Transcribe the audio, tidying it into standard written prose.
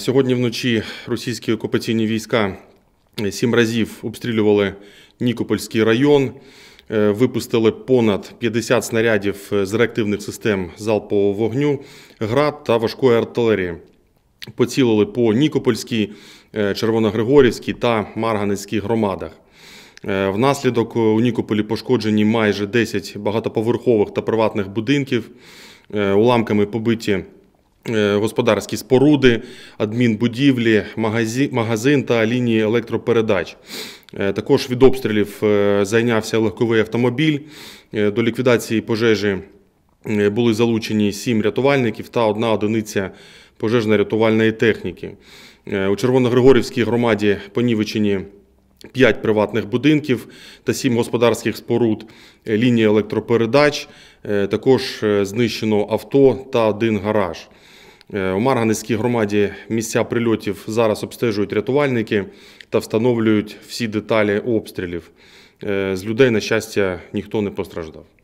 Сьогодні вночі російські окупаційні війська 7 разів обстрілювали Нікопольський район, випустили понад 50 снарядів з реактивних систем залпового вогню, град та важкої артилерії. Поцілили по Нікопольській, Червоногригорівській та Марганецькій громадах. Внаслідок у Нікополі пошкоджені майже 10 багатоповерхових та приватних будинків, уламками побиті господарські споруди, адмінбудівлі, магазин та лінії електропередач. Також від обстрілів зайнявся легковий автомобіль. До ліквідації пожежі були залучені 7 рятувальників та 1 одиниця пожежно-рятувальної техніки. У Червоногригорівській громаді понівечені 5 приватних будинків та 7 господарських споруд, лінії електропередач, також знищено авто та 1 гараж. У Марганецькій громаді місця прильотів зараз обстежують рятувальники та встановлюють всі деталі обстрілів. З людей, на щастя, ніхто не постраждав.